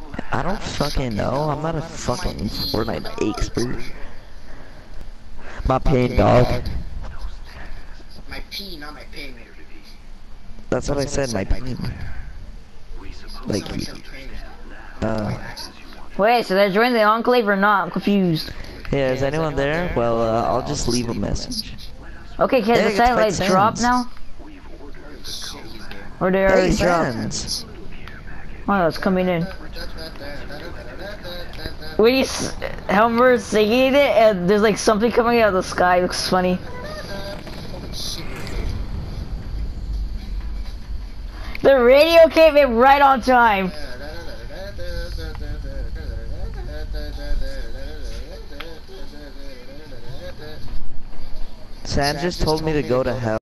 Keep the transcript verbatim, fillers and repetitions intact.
I don't fucking know. I'm not a fucking Fortnite expert. My pain, dog. My P, not my pain. That's what I said, my pain. Like, Sounds like some pain. uh, Wait, so they're joining the Enclave or not? I'm confused. yeah, is anyone there? Well, uh, I'll just leave a message. Okay, can Hey, the it's Fight satellite drop Sands. now? Or they Hey, already dropped? Sands. Oh, it's coming in. When you s Helmer's singing it, and there's like something coming out of the sky, it looks funny. The radio came in right on time. Sands just told me to go to hell.